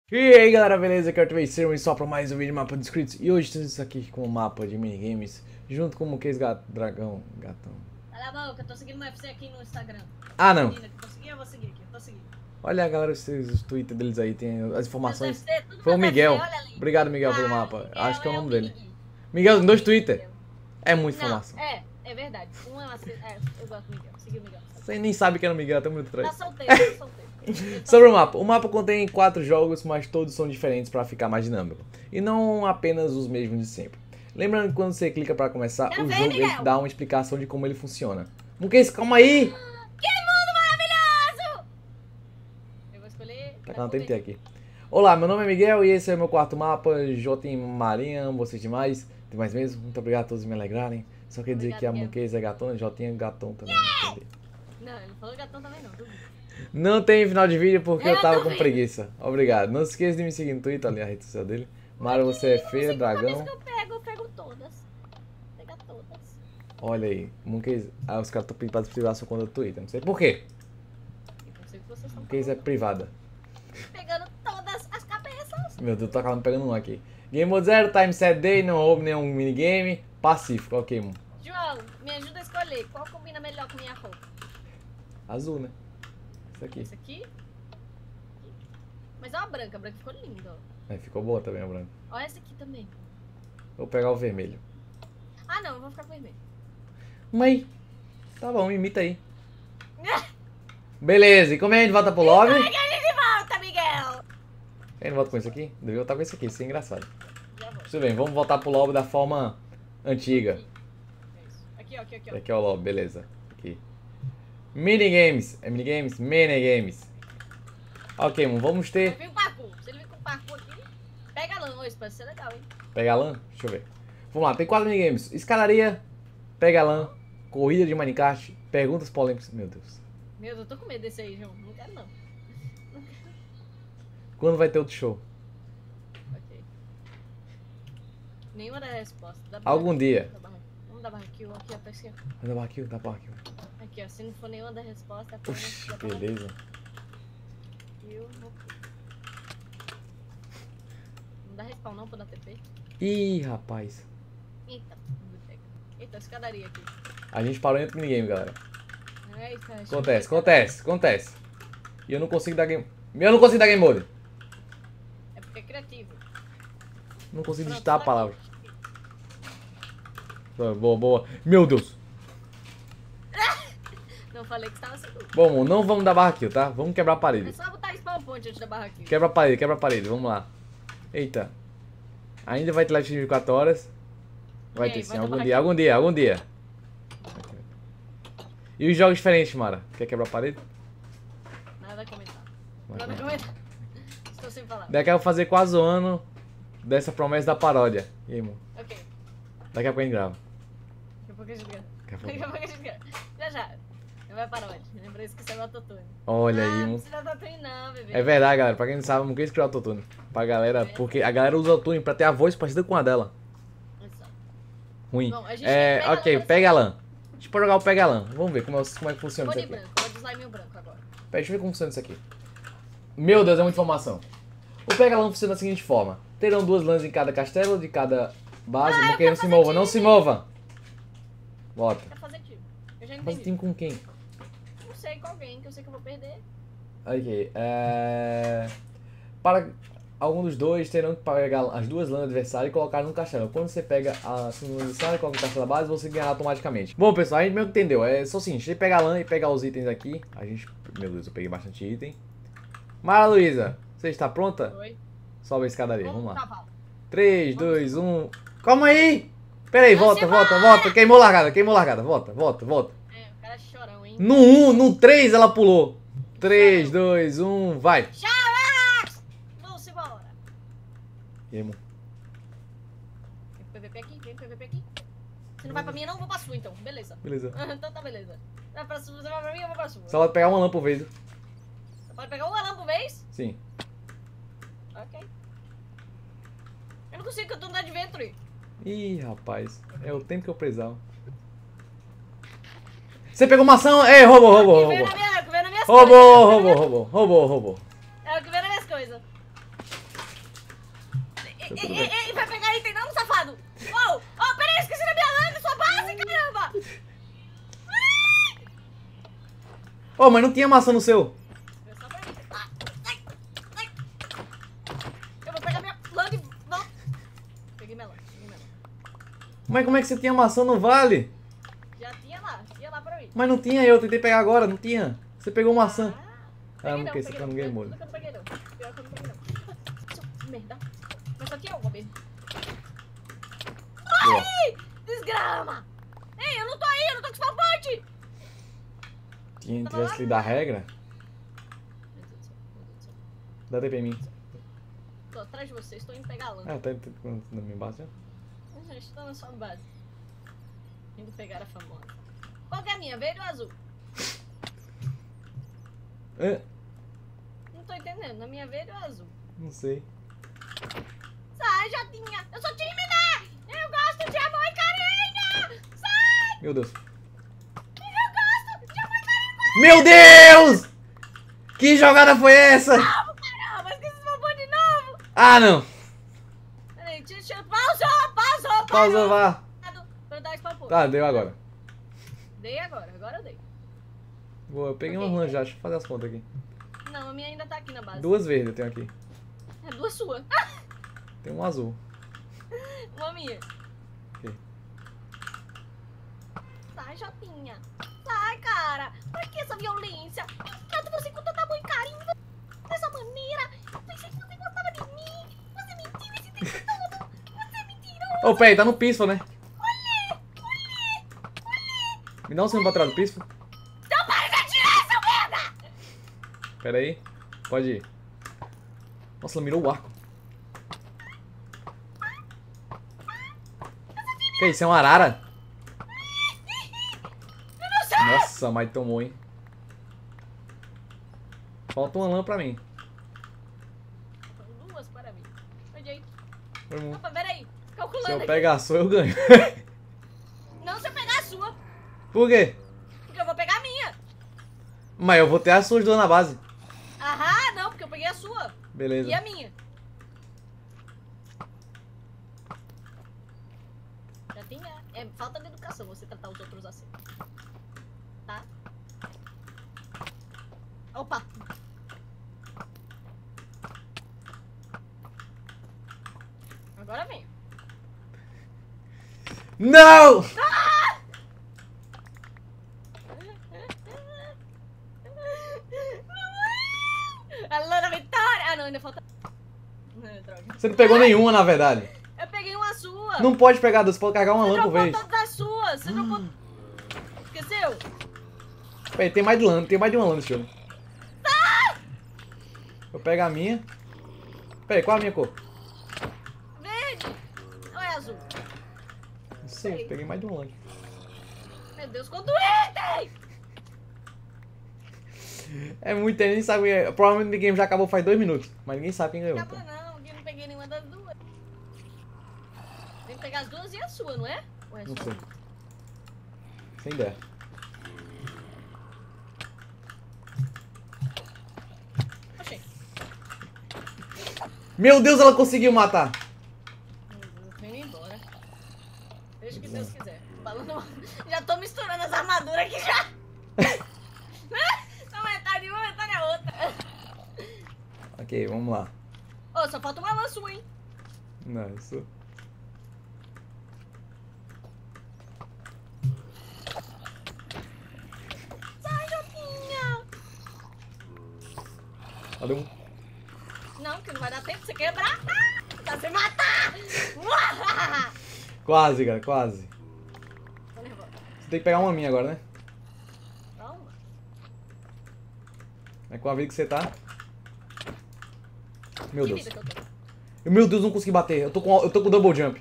E aí galera, beleza? Aqui é o Tracer e só para mais um vídeo de mapa de inscritos. E hoje estamos aqui com um mapa de minigames junto com o Muquês Dragão, gatão. Cala a boca, eu tô seguindo o UFC aqui no Instagram. Ah não! Menina, que eu tô seguindo, eu vou seguir aqui, eu tô seguindo. Olha galera, os Twitter deles aí, tem as informações. Tudo Foi o meu Miguel. UFC, olha ali. Obrigado Miguel pelo Ah, mapa. Miguel Acho que é o nome dele. Miguel. Miguel, tem dois Twitter. É muita Não, informação. é verdade. Um é uma... eu gosto do Miguel, segui o Miguel. Você nem sabe que é o Miguel, tá muito Tá atrás. solteiro, tá solteiro. Sobre o mapa contém 4 jogos, mas todos são diferentes para ficar mais dinâmico. E não apenas os mesmos de sempre. Lembrando que quando você clica para começar Quero o ver, jogo, Miguel. ele dá uma explicação de como ele funciona. Muquês, calma aí! Que mundo maravilhoso! Eu vou escolher... Tá com a TNT aqui. Olá, meu nome é Miguel e esse é o meu quarto mapa, J em Marinha, amo vocês demais. Tem mais mesmo? Muito obrigado a todos por me alegrarem. Só quer dizer Obrigado, que a Miguel. Muquês é gatona, J é gatão também. Não, ele falou gatão também não, duvido. Não tem final de vídeo porque eu Eu tava com duvido. preguiça. Obrigado. Não se esqueça de me seguir no Twitter, ali a rede social dele. Mara, você é feia, dragão. Que eu pego todas. Vou pegar todas. Olha aí, Muquês. Ah, os caras estão pedindo pra desativar sua conta do Twitter. Não sei por quê. Eu sei que vocês estão Muquês é privada. pegando todas as cabeças. Meu Deus, tô acabando pegando um aqui. Game Mode 0, Time Set Day, não houve nenhum minigame. Pacífico, ok, mano. João, me ajuda a escolher qual combina melhor com minha roupa. Azul, né? Isso aqui. Esse aqui? Mas olha a branca ficou linda, ó. É, ficou boa também a branca. Olha essa aqui também. Vou pegar o vermelho. Ah não, eu vou ficar com vermelho. Mãe, tá bom, imita aí. Beleza, e como é que a gente volta pro lobby? Ai, que a gente volta, Miguel! A gente volta com isso aqui? Devia voltar com isso aqui, isso é engraçado. Já vou. Tudo bem, vamos voltar pro lobby da forma antiga. É isso. Aqui, ó, aqui, ó. Aqui é o lobby, beleza. Aqui. Minigames. É minigames? Minigames. Ok, mano, vamos Vai ter... vir o parkour. Se ele vir com o parkour aqui, pega a lã. Isso pode ser legal, hein? Pega a lã? Deixa eu ver. Vamos lá, tem 4 minigames. Escalaria, pega a lã, corrida de Minecraft, perguntas polêmicas. Meu Deus. Meu Deus, eu tô com medo desse aí, João. Não quero, não. Quando vai ter outro show? Ok. Nenhuma das respostas. Algum dia. Vamos dar barra kill aqui, ó. Tá aqui, ó. Dá barra aqui, dá barra aqui. Aqui, ó. Se não for nenhuma das respostas, é Puxa, pra beleza. kill. Não dá respawn não pra dar TP. Ih, rapaz. Eita, biblioteca. Eita, escadaria aqui. A gente parou entre minigame, galera. Eita, Acontece. E eu não consigo dar game... Eu não consigo dar game mode. É porque é criativo. Não consigo Pronto, digitar a tá palavra. aqui. Boa. Meu Deus. Não falei que estava seguro. Bom, amor, não vamos dar barra kill, tá? Vamos quebrar a É parede. só botar spawn point antes da barra kill. Quebra a parede, vamos lá. Eita. Ainda vai ter live de 24 horas. Vai E ter aí, sim, vai dar algum dia. E os jogos diferentes, Mara? Quer quebrar a parede? Nada a comentar. Vai, Nada a vai. comentar. Estou sem falar. Daqui a pouco eu vou fazer quase o ano dessa promessa da paródia. E aí, amor? Ok. Daqui a pouco a gente grava. Daqui a pouco a gente grava. Daqui a Daqui pouco. a pouco a gente grava. Já. Não vai parar hoje. Lembra isso que saiu o autotune. Olha aí, Não amor. precisa de autotune não, bebê. É verdade, galera. Pra quem não sabe, eu nunca escrevi autotune. Pra galera, porque a galera usa autotune pra ter a voz parecida com a dela. Olha só. Ruim. Bom, a gente É, pega ok, a lã. pega a lã. Deixa eu jogar o pega a lã. Vamos ver como é que funciona Vou isso de aqui. branco. Vou de slime branco agora. Pera, deixa eu ver como funciona isso aqui. Meu Deus, é muita informação. O pega-lã funciona da seguinte forma. Terão 2 lãs em cada castelo, de cada base. eu Porque quero não se fazer mova, não time. se mova. Bota. Quero fazer time. Eu já Fazer entendi. time com quem? Não sei com alguém, que eu sei que eu vou perder. Ok. Para algum dos dois, terão que pegar as 2 lãs do adversário e colocar no castelo. Quando você pega a segunda adversária e coloca no castelo da base, você ganha automaticamente. Bom, pessoal, a gente meio que entendeu. É só o seguinte, deixa eu pegar a lã e pegar os itens aqui. A gente... Meu Deus, eu peguei bastante item. Mara Luísa, você está pronta? Oi. Sobe a escadaria, vamos lá. Cavalo. 3, 2, 1. Calma aí! Pera aí, Vamos volta. Queimou largada. Volta. É, o cara é chorão, hein? No 1, no 3 ela pulou. 3, 2, 1, vai. Charax! Vamos embora. E aí, amor? Vem PVP aqui, vem PVP aqui. Você não vai pra mim, eu não vou pra sua, então. Beleza. Beleza. Então tá, beleza. Vai pra sua, você vai pra mim, eu vou pra sua. Só vai pegar uma lã por vez. Você pode pegar uma lã por vez? Sim. Ok. Eu não consigo, que eu tô no Adventure. Ih, rapaz. É o tempo que eu precisava. Você pegou maçã? Ei, roubou. Que veio na minha coisas. Roubou. É o que vem nas minhas coisas. tudo bem. Ei, vai pegar item não, safado! Oh, peraí, esqueci da minha lâmpada, sua base, caramba! Oh, mas não tinha maçã no seu. Só pra mim. Ai. Eu vou pegar minha lã e volta. Peguei minha lã. Mas como é que você tinha maçã no vale? Já tinha lá pra mim. Mas não tinha, eu tentei pegar agora, não tinha. Você pegou maçã. Peguei não, porque você tá no game mode. Tudo que eu não peguei não. Pior que eu não peguei não. Merda. Mas só tinha uma mesmo. Boa. Ai! Desgrama! Ei, eu não tô aí, eu não tô com spawn point! Tivesse que lhe dar regra, Meu Deus do céu. dá TP em mim. Tô atrás de você, estou indo pegar a lã. Ah, tá na minha base já? Estou na sua base. Indo pegar a famosa. Qual que é a minha? Verde ou azul? Não tô entendendo. Na minha verde ou azul? Não sei. Sai, Jotinha! Eu sou tímida! Eu gosto de amor e carinho! Sai! Meu Deus. Eu gosto de amor e carinho! Meu Deus! Que jogada foi essa? Caramba, esqueci de spawn point de novo! Ah, não. Peraí, pausou! Pausou, vá. Pra dar spawn point. Tá, deu agora. Dei agora eu dei. Boa, eu peguei Ok. uma rã já, deixa eu fazer as contas aqui. Não, a minha ainda tá aqui na base. 2 verdes eu tenho aqui. É duas suas. Tem um azul. Uma minha. Ok. Sai, Jotinha. Sai, cara. Por que essa violência? Eu trato você com tanto amor e carinho. Dessa maneira. Eu pensei que você gostava de mim. Você mentiu esse tempo todo. Você é mentiroso. Ô, peraí, tá no pistol, né? Me dá um segundo pra trás do pistol. Não para de atirar, seu merda! Pera aí. Pode ir. Nossa, ela mirou o arco. Que isso? É uma arara? Eu não sei. Nossa, mas tomou, hein? Falta uma lã pra mim. São duas para mim. Onde aí? Foi bom. Opa, peraí. Se Calculando eu aqui. pegar a sua, eu ganho. Não, se eu pegar a sua. Por quê? Porque eu vou pegar a minha. Mas eu vou ter as suas duas na base. Aham, não, porque eu peguei a sua. Beleza. E a minha. Já tinha. É falta de educação você tratar os outros assim. Tá? Opa! Agora vem. Não! A Lana Vitória! Ah, não, ainda falta. Droga. Você não pegou nenhuma, na verdade. Eu peguei uma sua. Não pode pegar duas, você pode carregar uma Você lã por dropou vez. todas as suas. Você dropou. Esqueceu? Peraí, tem mais de lã, tem mais de uma lã nesse jogo. Eu pego a minha. Peraí, qual é a minha cor? Verde. Ou é azul? Não sei, eu peguei mais de uma lã. Meu Deus, quanto item! É muito, nem sabe. Provavelmente o game já acabou faz 2 minutos. Mas ninguém sabe quem ganhou. Acabou Então. não, que eu não peguei nenhuma das duas. Tem que pegar as duas e a sua, não é? Ou é Não só sei. uma? Sem ideia. Oxê. Meu Deus, ela conseguiu matar. Tô indo embora. Deixa que Deus quiser. Falando... Já tô misturando as armaduras aqui já. Não, metade uma, metade a outra. Ok, vamos lá. Ô, só falta uma lã sua, hein? Não, isso. Sai, Jotinha. Cadê um? Não, que não vai dar tempo de você quebrar. Pra você matar. Uá! Quase, cara, quase. Tô nervosa. Você tem que pegar uma minha agora, né? Calma. É com a vida que você tá. Meu Que Deus. vida que eu tô? Meu Deus, não consegui bater. Eu tô com double jump.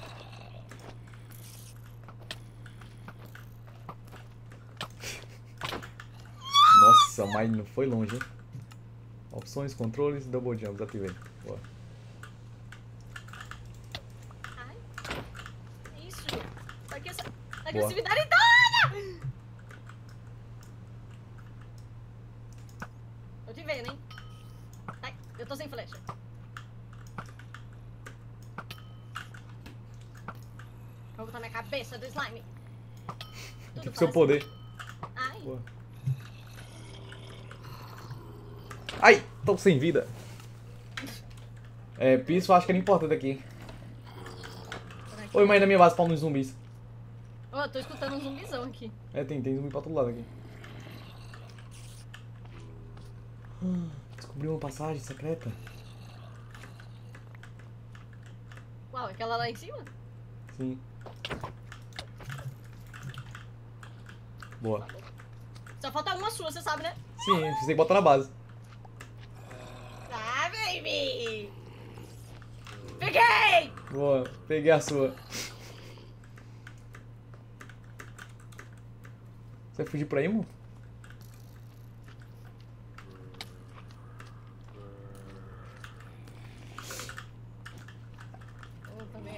Nossa, mas não foi longe, hein? Opções, controles, double jump, desativei. Boa. Ai. Isso. Só que essa Boa. agressividade toda. Tô te vendo, hein? Ai, eu tô sem flecha. vou botar minha cabeça do slime. Tipo seu poder. Ai. Boa. Ai, tô sem vida. É, piso eu acho que era importante aqui. Oi, mãe, na minha base pra uns zumbis. Ô, eu tô escutando um zumbizão aqui. É, tem zumbi pra todo lado aqui. Descobri uma passagem secreta. Uau, aquela lá em cima? Sim. Boa. Só falta uma sua, você sabe, né? Sim, você tem que botar na base. Ah, baby! Peguei! Boa, peguei a sua. Você vai fugir por aí, amor? Eu também.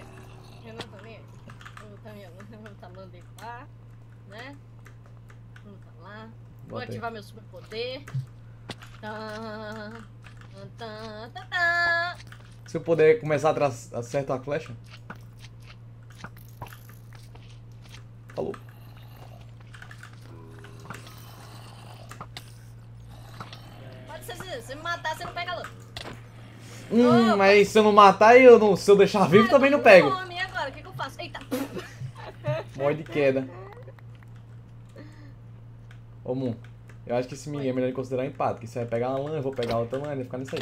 Eu vou botar Mandy lá, né? Vou botar lá. Vou Bota aí. ativar meu superpoder. Tá, tá, tá, tá. Se eu puder começar a acertar a flecha. Falou. Pode ser, se você me matar, você não pega ela. Mas se eu não matar e se eu deixar vivo, também não pego. E agora, o que eu faço? Eita! Morre de queda. Ô, Moon, eu acho que esse minigame é melhor de considerar empate. Que você vai pegar uma lã, eu vou pegar outra lã e vai ficar nisso aí.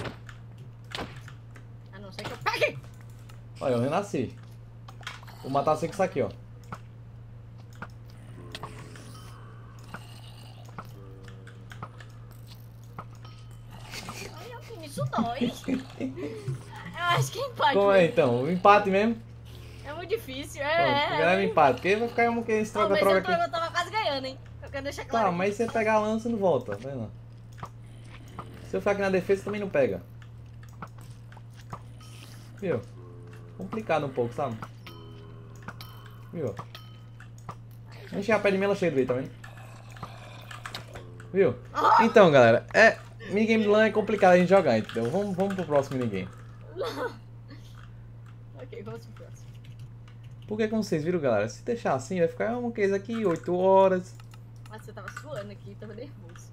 A não ser que eu pegue! Olha, eu renasci. Vou matar você com isso aqui, ó. Ai, isso dói. Eu acho que é empate. Como é mesmo. então? O empate mesmo? É muito difícil, Pronto, ganhar empate. Porque vai ficar que esse Mas troca-troca aqui. eu tava quase ganhando, hein? Eu quero deixar claro. Tá, aqui. mas se você pegar a lança, não volta. Vai lá. Se eu ficar aqui na defesa, também não pega. Viu? Complicado um pouco, sabe? Viu? A gente já pede mela cheia do aí, tá vendo? Viu? Então, galera, minigame de LAN é complicado a gente jogar, entendeu? Vamos pro próximo minigame. Ok, vamos pro próximo. Porque, como vocês viram, galera, se deixar assim, vai ficar uma case aqui, 8 horas. Mas você tava suando aqui, tava nervoso.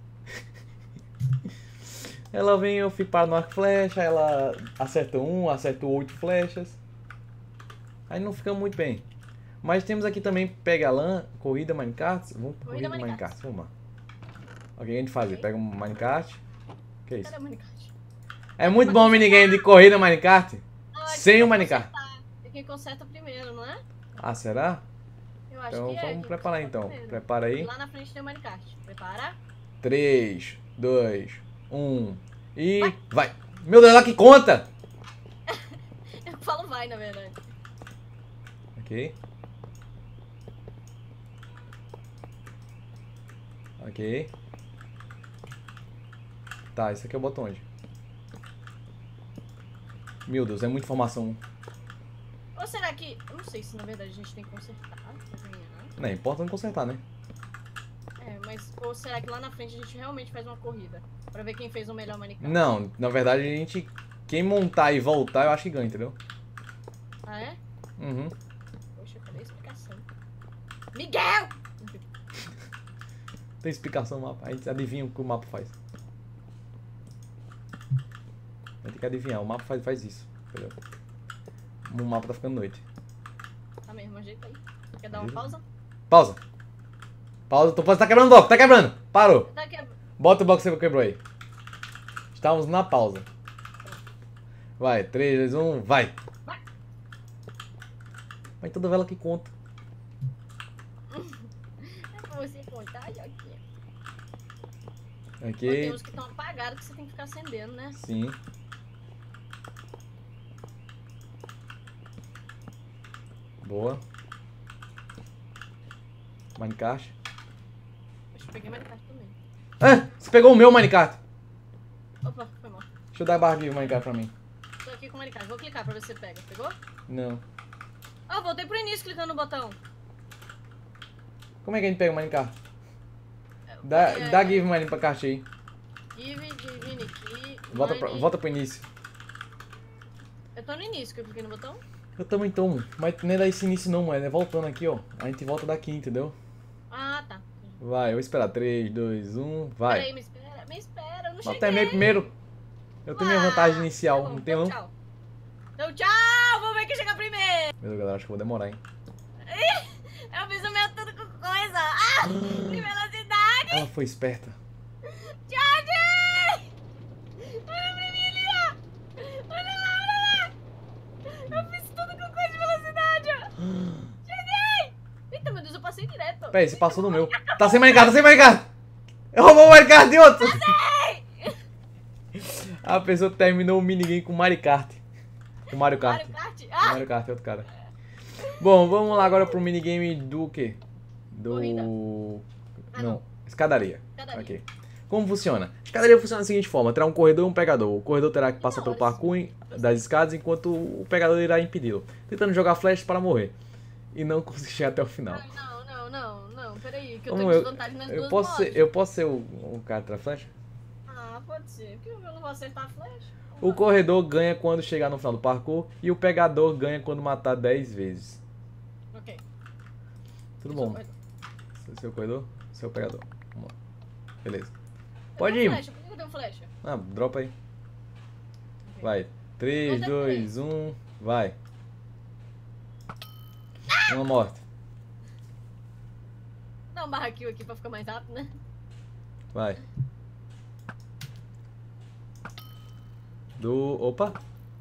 Ela vem, eu fico parado no arco e flecha, ela acerta 8 flechas. Aí não fica muito bem. Mas temos aqui também Pega LAN, Corrida Minecart. Vamos pro Corrida Corrida Minecart. Minecart, vamos lá. O que a gente faz? Pega um Minecart. Que é isso? Cadê o Minecart? É muito bom o minigame de Corrida Minecart. Sem o Minecart. É quem conserta primeiro, não é? Ah, será? Eu acho Então que é. vamos quem preparar conserta então. primeiro. Prepara aí. Lá na frente tem o Minecart. Prepara. 3, 2, 1 e vai! Meu Deus, ela que conta! Eu falo vai, na verdade. Ok. Ok. Tá, esse aqui é o botão onde? Meu Deus, é muita informação. Ou será que... Eu não sei se na verdade a gente tem que consertar pra ganhar. Não, é importante consertar, né? É, mas... Ou será que lá na frente a gente realmente faz uma corrida? Pra ver quem fez o melhor Minecraft? Não, na verdade a gente... Quem montar e voltar, eu acho que ganha, entendeu? Ah, é? Uhum. Poxa, cadê a explicação? Miguel! Tem explicação no mapa. A gente adivinha o que o mapa faz. A gente tem que adivinhar. O mapa faz isso. Entendeu? O mapa tá ficando noite. Tá mesmo, ajeita aí. Quer dar uma Ajeita. pausa? Pausa. Pausa. Tá quebrando o bloco. Tá quebrando. Parou. Tá aqui. Bota o bloco que você quebrou aí. Estamos na pausa. Vai. 3, 2, 1. Vai. Vai. Vai toda vela que conta. É pra você contar, Joquinha. Aqui. Tem uns que estão apagados que você tem que ficar acendendo, né? Sim. Boa. Minecart. Deixa eu pegar Minecraft também. Ah, você pegou o meu Minecart. Opa, foi mal. Deixa eu dar a barra aqui o Minecart pra mim. Tô aqui com o Minecraft. Vou clicar pra ver se você pega. Pegou? Não. Ah, voltei pro início clicando no botão. Como é que a gente pega o Minecart? Dá give Minecart aí. Give, divine key. Volta pro início. Eu tô no início que eu cliquei no botão. Eu também tomo, mas não é dar esse início não, mano. É voltando aqui, ó. A gente volta daqui, entendeu? Ah, tá. Vai, eu vou esperar. 3, 2, 1, vai. Peraí, me espera, eu não Eu cheguei. terminei primeiro. Eu tenho minha vantagem inicial, Tá bom, não tem não? Tchau. Então, tchau, vamos ver quem chega primeiro. Meu Deus, galera, acho que eu vou demorar, hein. Eu fiz o meu tudo com coisa. Ah, que velocidade. Ela foi esperta. Tchau, gente. Olha pra mim ali, ó. Olha lá. Eu fiz tudo com coisa de velocidade, ó. Cheguei. Eita, meu Deus, eu passei direto. Peraí, você passou no meu. Tá sem Minecraft, tá sem Minecraft. Eu roubou o Minecraft de outro. A pessoa terminou o minigame com Mario Kart. Com Mario Kart. Mario Kart? Com Mario Kart, outro cara. Bom, vamos lá agora pro minigame do quê? Do... Corrida. Não, escadaria. Escadaria. Ok. Como funciona? A escadaria funciona da seguinte forma: terá um corredor e um pegador. O corredor terá que passar pelo parkour das escadas, enquanto o pegador irá impedi-lo, tentando jogar flash para morrer. E não conseguir chegar até o final. Ai, não, peraí, que eu Como tô em desvantagem nas duas modos. Eu posso ser o cara da flash? Ah, pode ser, porque eu não vou acertar a flecha. O corredor ganha quando chegar no final do parkour e o pegador ganha quando matar 10 vezes. Ok. Tudo Eu sou bom? corredor. Seu corredor, seu pegador. Vamos lá. Beleza. Eu Pode tenho ir. Flecha, por que eu tenho flecha? Ah, dropa aí. Ok. Vai. 3, Conta 2, 1, vai. Uma morte. Dá um barra kill aqui pra ficar mais rápido, né? Vai. Opa.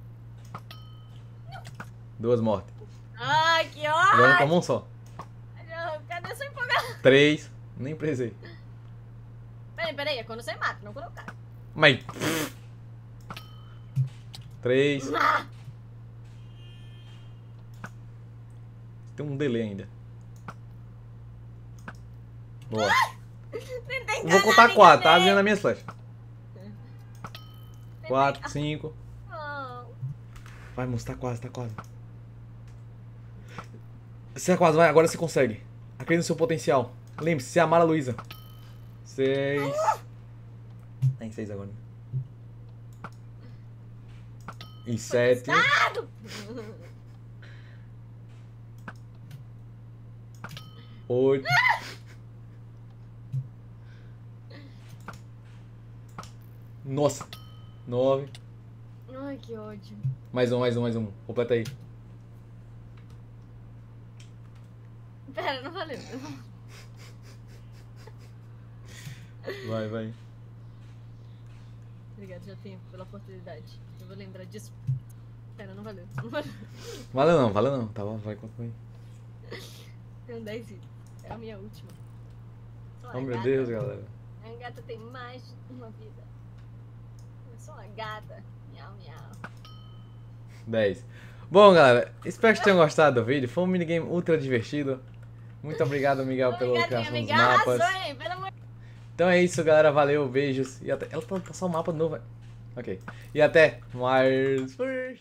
2 mortes. Ai, que Agora ódio! toma um só. Cadê essa empolgação? 3. Nem precisei. Peraí, é quando você mata, não quando eu caio. Mas. 3. Ah! Tem um delay ainda. Boa. Tentei Vou contar 4, tá? Vendo as minhas flechas. 4, 5. Ah, Vai, moço, tá quase, tá quase. Você tá quase, vai, agora você consegue. Acredite no seu potencial. Lembre-se, você amar a Luísa. 6. Tem 6 agora. E 7. Dado! 8. Nossa. 9. Ai, que ódio. Mais um. Completa aí. Pera, não valeu. Vai. Obrigado, já tenho, pela oportunidade. Eu vou lembrar disso. Pera, não valeu. Não valeu. Valeu não. Tá bom, vai, conta aí. Tenho 10 vidas. É a minha última. Sou uma Oh, meu gata. Deus, galera. A gata tem mais de uma vida. Eu sou uma gata. Miau, miau. 10. Bom, galera, espero que tenham gostado do vídeo. Foi um minigame ultra divertido. Muito obrigado, Miguel, pela criação dos mapas. Arrasou, hein? Pelo amor. Então é isso, galera. Valeu, beijos. E até. Ela passou o mapa de novo, velho. Ok. E até mais.